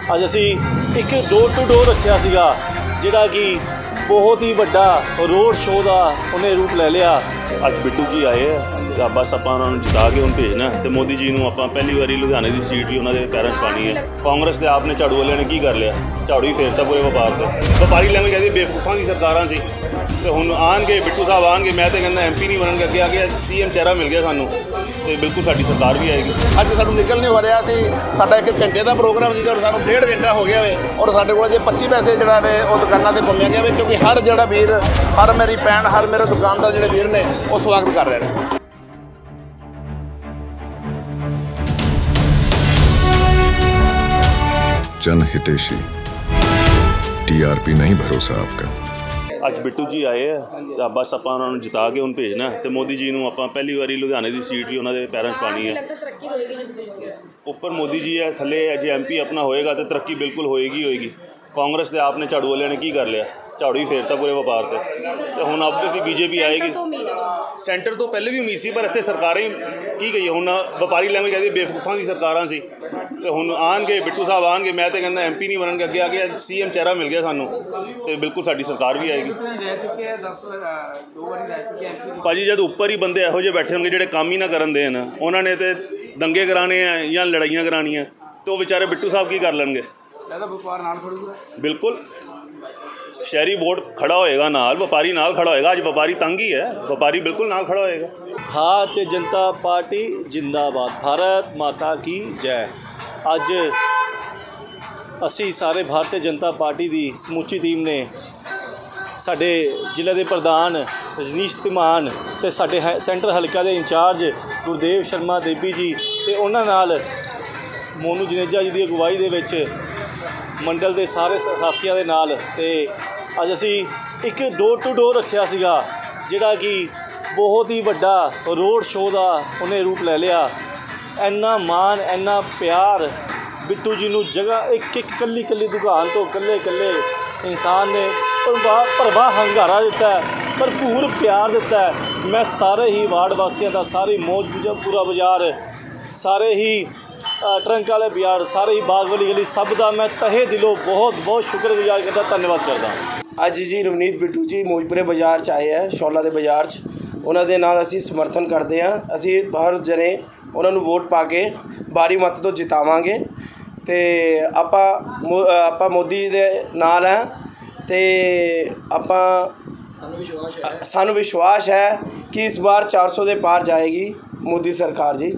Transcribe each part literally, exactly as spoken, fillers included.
ਅੱਜ ਅਸੀਂ ਇੱਕ ਡੋਰ ਟੂ ਡੋਰ ਰੱਖਿਆ ਸੀਗਾ ਜਿਹੜਾ ਕਿ ਬਹੁਤ ਹੀ ਵੱਡਾ ਰੋਡ ਸ਼ੋਅ ਦਾ ਉਹਨੇ ਰੂਪ ਲੈ ਲਿਆ। ਅੱਜ ਬਿੱਟੂ ਜੀ ਆਏ ਆ, ਬਸ ਆਪਾਂ ਉਹਨਾਂ ਨੂੰ ਜਿਤਾ ਕੇ ਹੁਣ ਭੇਜਣਾ ਤੇ ਮੋਦੀ ਜੀ ਨੂੰ ਆਪਾਂ ਪਹਿਲੀ ਵਾਰੀ ਲੁਧਿਆਣੇ ਦੀ ਸੀਟ ਵੀ ਉਹਨਾਂ ਦੇ ਪੈਰਾਂ 'ਚ ਪਾਣੀ ਹੈ। ਕਾਂਗਰਸ ਦੇ ਆਪ ਨੇ ਝਾੜੂ ਵਾਲਿਆਂ ਨੇ ਕੀ ਕਰ ਲਿਆ, ਝਾੜੂ ਹੀ ਫੇਰਤਾ ਪੂਰੇ ਵਪਾਰ ਤੇ। ਵਪਾਰੀ ਲੈਵੇਂ ਕਹਿੰਦੇ ਬੇਵਕੂਫਾਂ ਦੀ ਸਰਕਾਰਾਂ ਸੀ ਤੇ ਹੁਣ ਆਉਣਗੇ ਬਿੱਟੂ ਸਾਹਿਬ ਆਉਣਗੇ। ਮੈਂ ਤਾਂ ਕਹਿੰਦਾ ਐਮ ਪੀ ਨਹੀਂ ਬਣਨਗੇ, ਅੱਗੇ ਆ ਕੇ ਸੀ ਐਮ ਚਿਹਰਾ ਮਿਲ ਗਿਆ ਸਾਨੂੰ ਤੇ ਬਿਲਕੁਲ ਸਾਡੀ ਸਰਕਾਰ ਵੀ ਆਏਗੀ। ਅੱਜ ਸਾਨੂੰ ਨਿਕਲ ਨਹੀਂ ਹੋ ਰਿਹਾ ਸੀ, ਸਾਡਾ ਇੱਕ ਘੰਟੇ ਦਾ ਪ੍ਰੋਗਰਾਮ ਸੀ ਔਰ ਸਾਨੂੰ ਡੇਢ ਘੰਟਾ ਹੋ ਗਿਆ ਵੇ ਔਰ ਸਾਡੇ ਕੋਲ ਜੇ ਪੱਚੀ ਪੈਸੇ ਜਿਹੜਾ ਵੇ ਉਹ ਦੁਕਾਨਾਂ 'ਤੇ ਘੁੰਮਿਆ ਗਿਆ ਵੇ, ਕਿਉਂਕਿ ਹਰ ਜਿਹੜਾ ਵੀਰ, ਹਰ ਮੇਰੀ ਭੈਣ, ਹਰ ਮੇਰੇ ਦੁਕਾਨਦਾਰ ਜਿਹੜੇ ਵੀਰ ਨੇ ਉਹ ਸਵਾਗਤ ਕਰ ਰਹੇ ਨੇ। जन हितेशी, टीआरपी नहीं भरोसा आपका। ਅੱਜ ਬਿੱਟੂ ਜੀ ਆਏ ਆ, ਬਸ ਆਪਾਂ ਉਹਨਾਂ ਨੂੰ ਜਿਤਾ ਕੇ ਹੁਣ ਭੇਜਣਾ ਤੇ ਮੋਦੀ ਜੀ ਨੂੰ ਆਪਾਂ ਪਹਿਲੀ ਵਾਰੀ ਲੁਧਿਆਣੇ ਦੀ ਸੀਟ ਵੀ ਉਹਨਾਂ ਦੇ ਪੈਰਾਂ 'ਚ ਪਾਣੀ ਹੈ। ਉੱਪਰ ਮੋਦੀ ਜੀ ਹੈ, ਥੱਲੇ ਜੇ ਐਮ ਪੀ ਆਪਣਾ ਹੋਏਗਾ ਤਾਂ ਤਰੱਕੀ ਬਿਲਕੁਲ ਹੋਏਗੀ ਹੋਏਗੀ। ਕਾਂਗਰਸ ਦੇ ਆਪ ਨੇ ਝਾੜੂ ਵਾਲਿਆਂ ਨੇ ਕੀ ਕਰ ਲਿਆ, ਝਾੜੂ ਹੀ ਫੇਰਤਾ ਪੂਰੇ ਵਪਾਰ ਤੇ ਤੇ ਹੁਣ ਆਬਵੀਅਸਲੀ ਬੀਜੇਪੀ ਆਏਗੀ। ਸੈਂਟਰ ਤੋਂ ਪਹਿਲੇ ਵੀ ਉਮੀਦ ਸੀ ਪਰ ਇੱਥੇ ਸਰਕਾਰਾਂ ਹੀ ਕੀ ਕਹੀਏ, ਹੁਣ ਵਪਾਰੀ ਲੈਵੇਂ ਕਹਿੰਦੇ ਬੇਵਕੂਫਾਂ ਦੀ ਸਰਕਾਰਾਂ ਸੀ ਤੇ ਹੁਣ ਆਉਣਗੇ ਬਿੱਟੂ ਸਾਹਿਬ ਆਉਣਗੇ। ਮੈਂ ਤਾਂ ਕਹਿੰਦਾ ਐਮ ਪੀ ਨਹੀਂ ਬਣਨਗੇ, ਅੱਗੇ ਆ ਕੇ ਸੀ ਐਮ ਚਿਹਰਾ ਮਿਲ ਗਿਆ ਸਾਨੂੰ ਤੇ ਬਿਲਕੁਲ ਸਾਡੀ ਸਰਕਾਰ ਵੀ ਆਏਗੀ। ਭਾਜੀ ਜਦ ਉੱਪਰ ਹੀ ਬੰਦੇ ਇਹੋ ਜਿਹੇ ਬੈਠੇ ਹੋਣਗੇ ਜਿਹੜੇ ਕੰਮ ਹੀ ਨਾ ਕਰਨ ਦੇਣ, ਉਹਨਾਂ ਨੇ ਤੇ ਦੰਗੇ ਕਰਾਣੇ ਆ ਜਾਂ ਲੜਾਈਆਂ ਕਰਾਉਣੀਆਂ, ਤੇ ਉਹ ਵਿਚਾਰੇ ਬਿੱਟੂ ਸਾਹਿਬ ਕੀ ਕਰ ਲੈਣਗੇ। ਬਿਲकुल शहरी वोट खड़ा होएगा नाल, व्यापारी नाल खड़ा होएगा। अज व्यापारी तंग ही है, व्यापारी बिल्कुल नाल खड़ा होएगा। भारतीय जनता पार्टी जिंदाबाद, भारत माता की जय। अज असी सारे भारतीय जनता पार्टी की समूची टीम ने साडे जिले के प्रधान रजनीश धीमान ते साडे सेंटर हल्का के इंचार्ज गुरदेव शर्मा देवी जी ते उन्हां नाल मोनू जनेजा जी की अगवाई दे विच मंडल के सारे साथियों के नाल ते अज असी एक डोर टू डोर रखिया सीगा जिहड़ा कि बहुत ही वड्डा रोड शो का उन्हें रूप ले लिया। इन्ना मान, इन्ना प्यार बिट्टू जी नूं जगह एक एक कल्ली कल्ली दुकान तो कल्ले कल्ले इंसान ने भरवा हंगारा दिता है, भरपूर प्यार दिता है। मैं सारे ही वार्ड वासियों का, सारी मौज पूरा बाजार, सारे ही ट्रंक वाले बाजार, सारे ही बाग वाली गली, सब का मैं तहे दिलों बहुत बहुत शुक्रगुजार करता, धन्यवाद करता। ਅੱਜ ਜੀ ਰਵਨੀਤ ਬਿੱਟੂ ਜੀ ਮੌਜਪੁਰੇ ਬਾਜ਼ਾਰ 'ਚ ਆਏ ਹੈ, ਸ਼ੌਲਾ ਦੇ ਬਾਜ਼ਾਰ 'ਚ। ਉਹਨਾਂ ਦੇ ਨਾਲ ਅਸੀਂ ਸਮਰਥਨ ਕਰਦੇ ਹਾਂ। ਅਸੀਂ ਹਰ ਜਣੇ ਉਹਨਾਂ ਨੂੰ ਵੋਟ ਪਾ ਕੇ ਬਾਰੀ ਮੱਤ ਤੋਂ ਜਿਤਾਵਾਂਗੇ ਅਤੇ ਆਪਾਂ ਆਪਾਂ ਮੋਦੀ ਦੇ ਨਾਲ ਹੈ ਅਤੇ ਆਪਾਂ ਸਾਨੂੰ ਵਿਸ਼ਵਾਸ ਹੈ ਕਿ ਇਸ ਵਾਰ ਚਾਰ ਸੌ ਦੇ ਪਾਰ ਜਾਏਗੀ मोदी सरकार जी।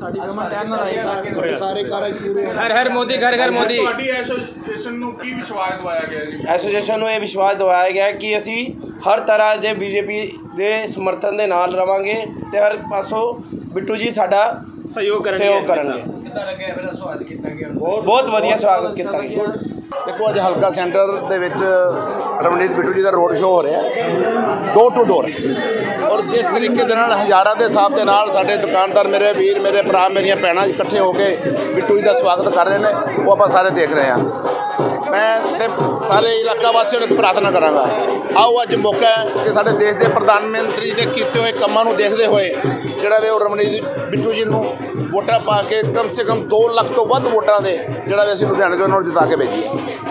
हर हर मोदी, घर घर मोदी। एसोसीएशन ਨੂੰ ਕੀ ਵਿਸ਼ਵਾਸ ਦਿਵਾਇਆ ਗਿਆ ਜੀ? ਐਸੋਸੀਏਸ਼ਨ ਨੂੰ ਇਹ ਵਿਸ਼ਵਾਸ ਦਿਵਾਇਆ ਗਿਆ ਕਿ ਅਸੀਂ ਹਰ ਤਰ੍ਹਾਂ ਦੇ ਬੀਜੇਪੀ ਦੇ ਸਮਰਥਨ ਦੇ ਨਾਲ ਰਵਾਂਗੇ ਤੇ ਹਰ ਪਾਸੋਂ ਬਿੱਟੂ ਜੀ ਸਾਡਾ ਸਹਿਯੋਗ ਕਰਨਗੇ। ਸਹਿਯੋਗ ਕਰਨਗੇ। ਕਿੱਦਾਂ ਲੱਗਿਆ ਫਿਰ ਸਵਾਗਤ ਕੀਤਾ ਗਿਆ? ਬਹੁਤ ਵਧੀਆ ਸਵਾਗਤ ਕੀਤਾ ਗਿਆ। ਦੇਖੋ ਅੱਜ ਹਲਕਾ ਸੈਂਟਰ ਦੇ ਵਿੱਚ ਰਵਨੀਤ ਬਿੱਟੂ ਜੀ ਦਾ ਰੋਡ ਸ਼ੋਅ ਹੋ ਰਿਹਾ ਡੋਰ ਟੂ ਡੋਰ, ਔਰ ਜਿਸ ਤਰੀਕੇ ਦੇ ਨਾਲ ਹਜ਼ਾਰਾਂ ਦੇ ਹਿਸਾਬ ਦੇ ਨਾਲ ਸਾਡੇ ਦੁਕਾਨਦਾਰ, ਮੇਰੇ ਵੀਰ, ਮੇਰੇ ਭਰਾ, ਮੇਰੀਆਂ ਭੈਣਾਂ ਇਕੱਠੇ ਹੋ ਕੇ ਬਿੱਟੂ ਜੀ ਦਾ ਸਵਾਗਤ ਕਰ ਰਹੇ ਨੇ, ਉਹ ਆਪਾਂ ਸਾਰੇ ਦੇਖ ਰਹੇ ਹਾਂ। ਮੈਂ ਤੇ ਸਾਰੇ ਇਲਾਕਾ ਵਾਸੀਆਂ ਨੂੰ ਇੱਕ ਪ੍ਰਾਰਥਨਾ ਕਰਾਂਗਾ, ਆਓ ਅੱਜ ਮੌਕਾ ਹੈ ਕਿ ਸਾਡੇ ਦੇਸ਼ ਦੇ ਪ੍ਰਧਾਨ ਮੰਤਰੀ ਦੇ ਕੀਤੇ ਹੋਏ ਕੰਮਾਂ ਨੂੰ ਦੇਖਦੇ ਹੋਏ ਜਿਹੜਾ ਵੇ ਉਹ ਰਵਨੀਤ ਬਿੱਟੂ ਜੀ ਨੂੰ ਵੋਟਾਂ ਪਾ ਕੇ ਕਮ ਸੇ ਕਮ ਦੋ ਲੱਖ ਤੋਂ ਵੱਧ ਵੋਟਾਂ ਦੇ ਜਿਹੜਾ ਵੇ ਅਸੀਂ ਲੁਧਿਆਣੇ ਤੋਂ ਉਹਨਾਂ ਨੂੰ ਜਿਤਾ ਕੇ ਭੇਜੀਏ।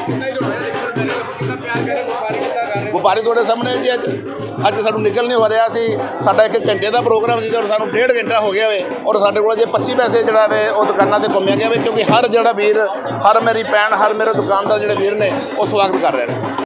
ਵਪਾਰੀ ਤੁਹਾਡੇ ਸਾਹਮਣੇ ਜੀ ਅੱਜ ਅੱਜ ਸਾਨੂੰ ਨਿਕਲ ਨਹੀਂ ਹੋ ਰਿਹਾ ਸੀ, ਸਾਡਾ ਇੱਕ ਘੰਟੇ ਦਾ ਪ੍ਰੋਗਰਾਮ ਸੀ ਔਰ ਸਾਨੂੰ ਡੇਢ ਘੰਟਾ ਹੋ ਗਿਆ ਵੇ ਔਰ ਸਾਡੇ ਕੋਲ ਜੇ ਪੱਚੀ ਪੈਸੇ ਜਿਹੜਾ ਵੇ ਉਹ ਦੁਕਾਨਾਂ 'ਤੇ ਘੁੰਮਿਆ ਗਿਆ ਵੇ, ਕਿਉਂਕਿ ਹਰ ਜਿਹੜਾ ਵੀਰ, ਹਰ ਮੇਰੀ ਭੈਣ, ਹਰ ਮੇਰੇ ਦੁਕਾਨਦਾਰ ਜਿਹੜੇ ਵੀਰ ਨੇ ਉਹ ਸਵਾਗਤ ਕਰ ਰਹੇ ਨੇ।